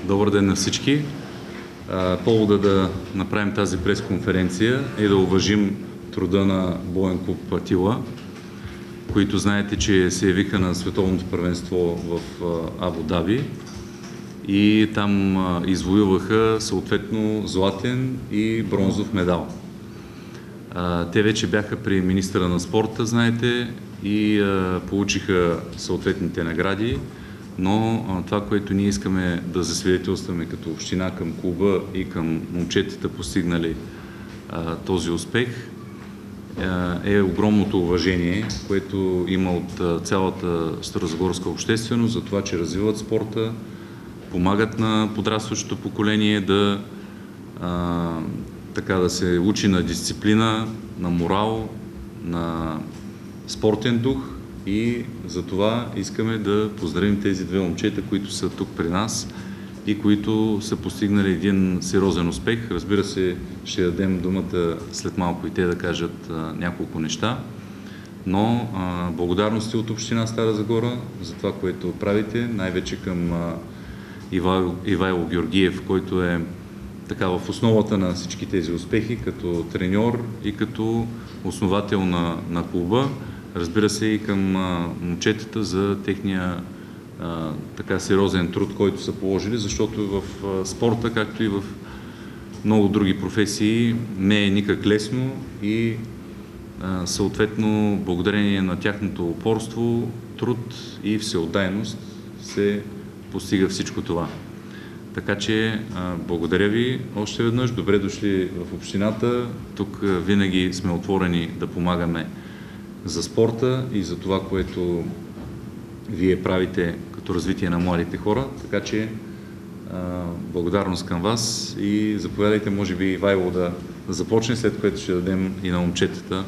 Добър ден на всички. Повода да направим тази пресконференция е да уважим труда на Боен клуб Атила, които знаете, че се явиха на световното първенство в Абу Даби и там извоюваха съответно златен и бронзов медал. Те вече бяха при министъра на спорта, знаете, и получиха съответните награди, но това, което ние искаме да засвидетелстваме като община към клуба и към момчетата, постигнали този успех, е огромното уважение, което има от цялата старозагорска общественост за това, че развиват спорта, помагат на подрастващото поколение да се учи на дисциплина, на морал, на спортен дух, и за това искаме да поздравим тези две момчета, които са тук при нас и които са постигнали един сериозен успех. Разбира се, ще дадем думата след малко и те да кажат няколко неща, но благодарности от община Стара Загора за това, което правите, най-вече към Ивайло Георгиев, който е в основата на всички тези успехи, като треньор и като основател на клуба. Разбира се, и към момчетата за техния сериозен труд, който са положили, защото в спорта, както и в много други професии, не е никак лесно и съответно благодарение на тяхното упорство, труд и всеотдайност се постига всичко това. Така че благодаря ви още веднъж. Добре дошли в общината. Тук винаги сме отворени да помагаме за спорта и за това, което вие правите като развитие на младите хора. Така че благодарност към вас и заповядайте, може би Ивайло да започне, след което ще дадем и на момчетата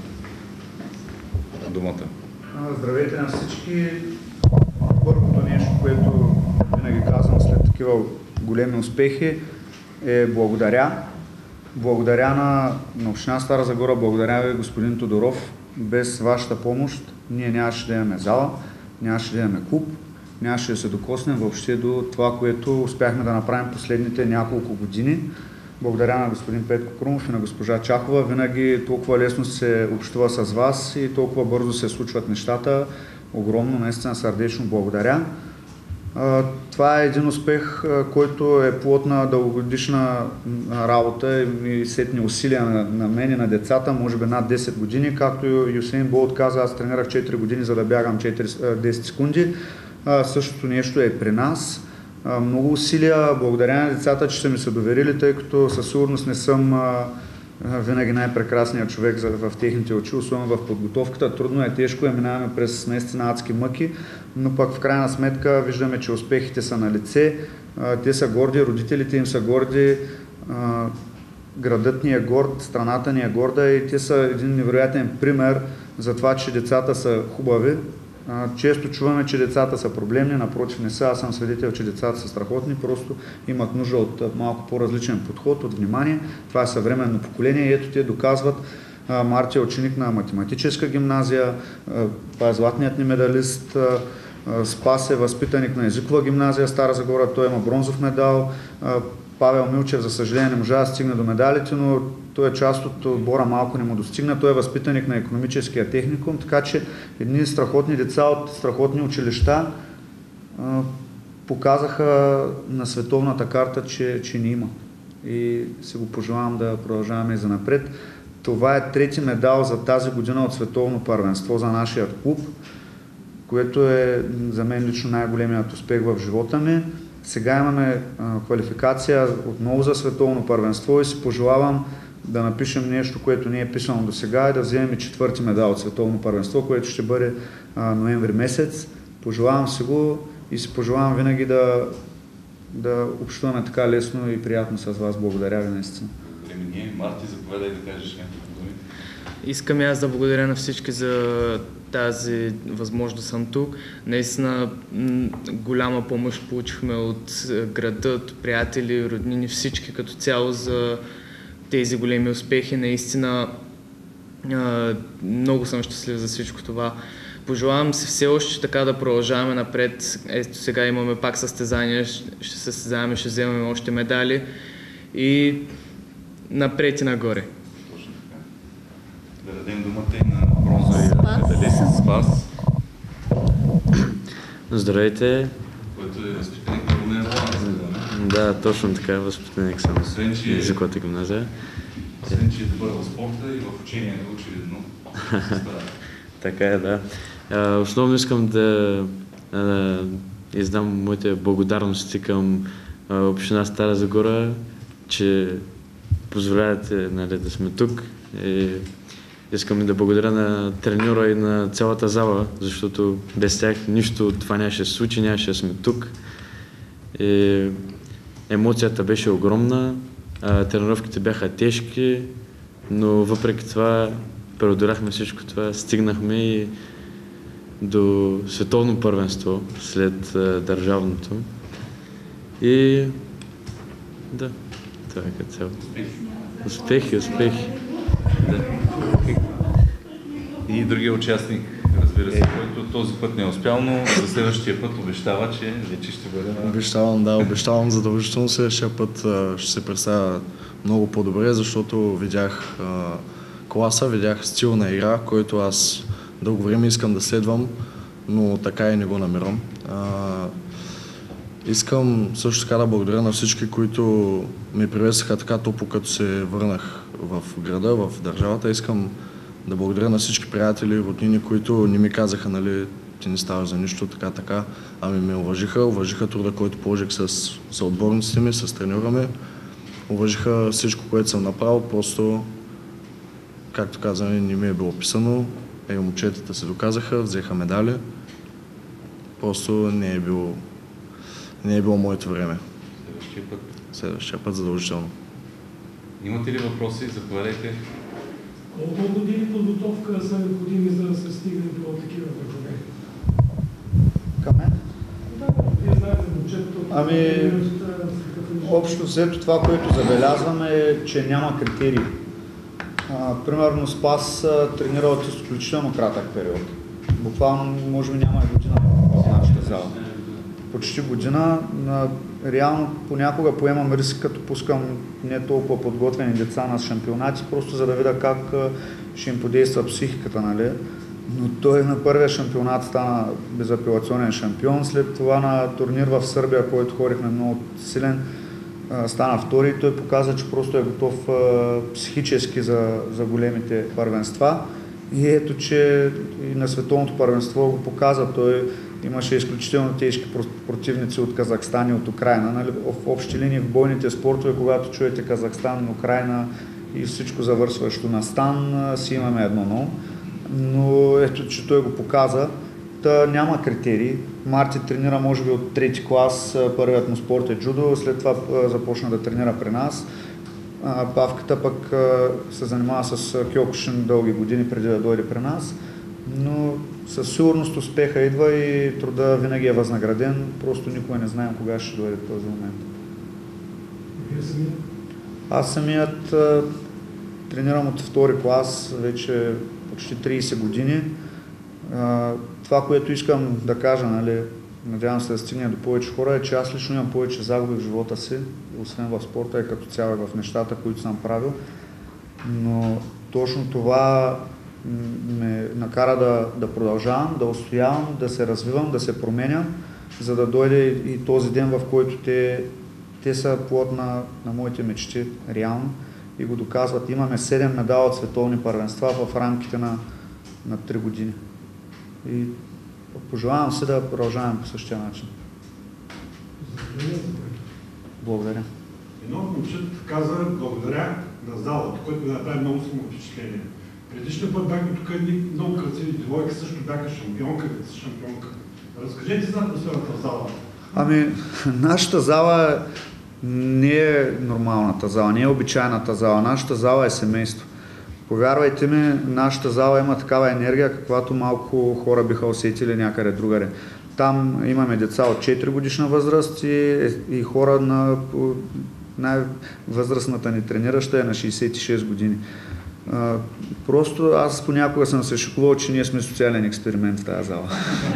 думата. Здравейте на всички. Първото нещо, което винаги казвам след такива големи успехи, е благодаря. Благодаря на община Стара Загора, благодаря ви, господин Тодоров. Без вашата помощ ние нямаше да имаме зала, нямаше да имаме клуб, нямаше да се докоснем въобще до това, което успяхме да направим последните няколко години. Благодаря на господин Петко Крумов и на госпожа Чахова. Винаги толкова лесно се общува с вас и толкова бързо се случват нещата. Огромно, наистина сърдечно благодаря. Това е един успех, който е плод на дългогодишна работа и сетни усилия на мен и на децата, може би над 10 години. Както Юсейн Болт каза, аз тренирах 4 години, за да бягам 10 секунди. Същото нещо е при нас. Много усилия, благодаря на децата, че са ми се доверили, тъй като със сигурност не съм винаги най-прекрасният човек в техните очи, особено в подготовката. Трудно е, тежко е, минаваме през наистина адски мъки, но пък в крайна сметка виждаме, че успехите са на лице, те са горди, родителите им са горди, градът ни е горд, страната ни е горда и те са един невероятен пример за това, че децата са хубави. Често чуваме, че децата са проблемни, напротив не са. Аз съм свидетел, че децата са страхотни, просто имат нужда от малко по-различен подход, от внимание. Това е съвременно поколение и ето те доказват. Марти е ученик на математическа гимназия, това е златният ни медалист. Спас е възпитаник на езикова гимназия Стара Загора, той има бронзов медал. Павел Милчев, за съжаление, не можа да стигне до медалите, но той е част от отбора, малко не му достигна. Той е възпитаник на икономическия техникум, така че едни страхотни деца от страхотни училища показаха на световната карта, че ни има. И се го пожелавам да продължаваме и занапред. Това е трети медал за тази година от световно първенство за нашия клуб, което е за мен лично най-големият успех в живота ми. Сега имаме квалификация отново за световно първенство и си пожелавам да напишем нещо, което не е писано до сега и да вземем и четвърти медал от световно първенство, което ще бъде ноември месец. Пожелавам си го и си пожелавам винаги да общуваме така лесно и приятно с вас. Благодаря ви наистина. Марти, заповядай да кажеш някакви думи. Искам и аз да благодаря на всички за тази възможност да съм тук. Наистина голяма помощ получихме от града, от приятели, роднини, всички като цяло за тези големи успехи. Наистина много съм щастлив за всичко това. Пожелавам се все още така да продължаваме напред. Ето сега имаме пак състезания, ще състезаваме, ще вземем още медали и напред и нагоре. Точно така. Да дадем думата и на бронзовия медалист Спас, Здравейте. който е възпитаник на Румен Баланс. Да, точно така, възпитаник съм. Освен, че Езиковата гимназия. Освен, че е добър в спорта и в учението, очевидно. Така е, да. Основно искам да издам моите благодарности към община Стара Загора, че позволявате, нали, да сме тук. И искам и да благодаря на треньора и на цялата зала, защото без тях нищо от това нямаше да се случи, нямаше да сме тук. И емоцията беше огромна, тренировките бяха тежки, но въпреки това преодоляхме всичко това, стигнахме и до световно първенство след държавното. И да, това е като цяло. Успехи, успехи. Да. И другия участник, разбира се, който този път не е успял, но за следващия път обещава, че вече ще бъде на... Обещавам задължително следващия път ще се представя много по-добре, защото видях класа, видях стил на игра, който аз дълго време искам да следвам, но така и не го намирам. Искам също така да благодаря на всички, които ме приветстваха така топло, като се върнах в града, в държавата. Искам да благодаря на всички приятели, роднини, които не ми казаха, нали, ти не ставаш за нищо, така, ами ме уважиха труда, който положих с отборниците ми, с треньора ми. Уважиха всичко, което съм направил, просто, както казваме, не ми е било писано. Момчетата се доказаха, взеха медали. Просто не е било моето време. Следващия път задължително. Имате ли въпроси? Заповядайте. Колко години подготовка са необходими, за да се стигне до такива върхове? Към мен? Да, вие знаете момчето. Ами, общо взето това, което забелязваме е, че няма критерии. Примерно Спас тренира от изключително кратък период. Буквално, може би няма и година в нашата зала. Почти година. Реално понякога поемам риск, като пускам не толкова подготвени деца на шампионати, просто за да видя как ще им подейства психиката, нали? Но той на първия шампионат стана безапелационен шампион, след това на турнир в Сърбия, който ходихме много силен, стана втори и той показа, че просто е готов психически за големите първенства. И ето, че и на световното първенство го показа. Той имаше изключително тежки противници от Казахстан и от Украйна. Нали? В общи линии в бойните спортове, когато чуете Казахстан, Украйна и всичко завършващо на стан, си имаме 1-0. Но ето, че той го показа. Та няма критерии. Марти тренира може би от трети клас, първият му спорт е джудо, след това започна да тренира при нас. Павката пък се занимава с кьокушин дълги години преди да дойде при нас, но със сигурност успеха идва и труда винаги е възнаграден, просто никога не знаем кога ще дойде този момент. Вие самият? Аз самият тренирам от втори клас, вече почти 30 години. Това, което искам да кажа, нали, надявам се да стигне до повече хора, е, че аз лично имам повече загуби в живота си, освен в спорта и като цяло в нещата, които съм правил. Но точно това ме накара да продължавам, да устоявам, да се развивам, да се променям, за да дойде и този ден, в който те са плод на моите мечти, реално, и го доказват. Имаме 7 медала от световни първенства в рамките на 3 години. И пожелавам се да продължаваме по същия начин. Благодаря. Едно момчет каза благодаря на залата, което ми направи много силно впечатление. Предишния път бяхме тук едни много красиви девойки, също бяха шампионка. Разкажете за атмосферата в залата. Ами, нашата зала не е нормалната зала, не е обичайната зала. Нашата зала е семейство. Повярвайте ми, нашата зала има такава енергия, каквато малко хора биха усетили някъде другаде. Там имаме деца от 4 годишна възраст и хора на най-възрастната ни тренираща е на 66 години. Просто аз понякога съм се шокувал, че ние сме социален експеримент в тази зала.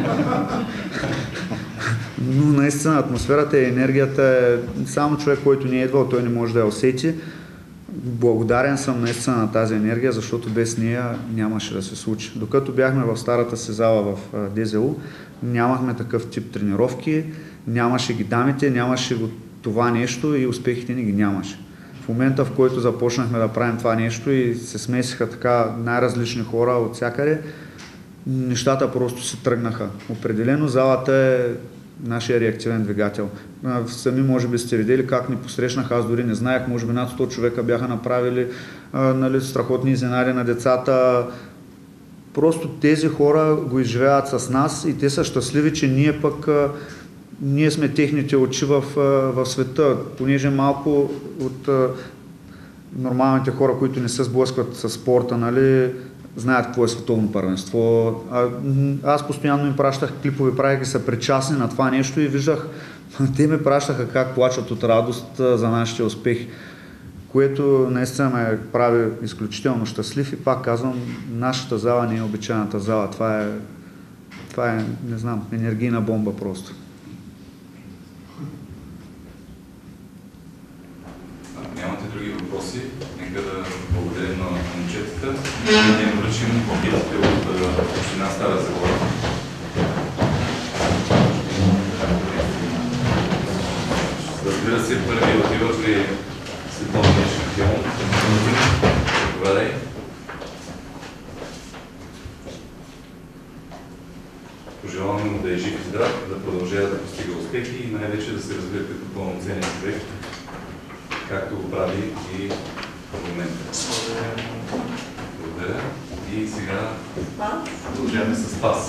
Но наистина атмосферата и енергията е само човек, който не е идвал, той не може да я усети. Благодарен съм наистина на тази енергия, защото без нея нямаше да се случи. Докато бяхме в старата си зала в ДЗУ, нямахме такъв тип тренировки, нямаше ги дамите, нямаше го това нещо и успехите ни ги нямаше. В момента, в който започнахме да правим това нещо и се смесиха така най-различни хора от всякъде, нещата просто се тръгнаха. Определено залата е нашия реактивен двигател. Сами може би сте видели как ни посрещнаха, аз дори не знаех, може би над 100 човека бяха направили нали, страхотни изненади на децата. Просто тези хора го изживяват с нас и те са щастливи, че ние пък ние сме техните очи в света, понеже малко от нормалните хора, които не се сблъскват с спорта, нали, знаят какво е световно първенство. Аз постоянно им пращах клипове, правих ги са причастни на това нещо и виждах, те ме пращаха как плачат от радост за нашите успехи, което наистина ме прави изключително щастлив и пак казвам, нашата зала не е обичайната зала, това е, не знам, енергийна бомба просто. Нямате други въпроси? Нека да благодарим на момчетата. Ние връчим пакетите от община Стара Загора. Разбира се, първи отивът е световния шампион. Заповядай. Пожелаваме му да е жив и здрав, да продължава да постига успехи и най-вече да се развие като пълноценен човек, както го прави и в момента. Благодаря. И сега продължаваме с Спас.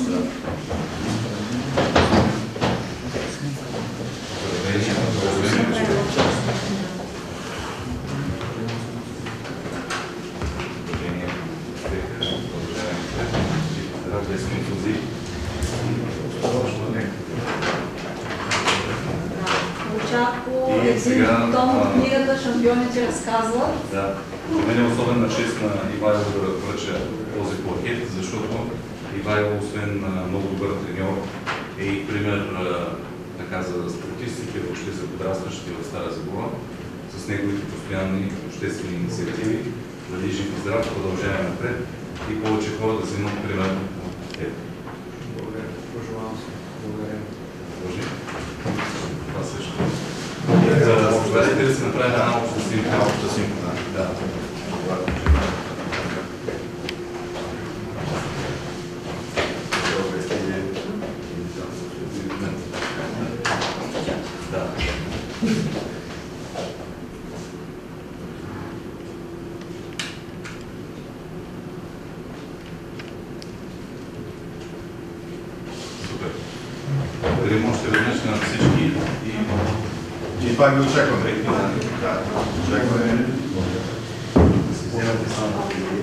Един том от книгата "Шампионите разказват". Да. За мен е особена чест на Ивайло да връча този плакет, защото Ивайло, освен много добър треньор, е и пример така, за спортистите, въобще за подрастващите в Стара Загора, с неговите постоянни обществени инициативи. Дали жив и здрав, продължаваме напред и повече хора да вземат пример от теб. Благодаря. Пожелавам се. Благодаря. Може? Това също. Заповядайте да се направим една обща снимка. Обща снимка, да. Супер. Благодарим още веднъж на всички И това ги очакваме. Да, очакваме. да си вземете само.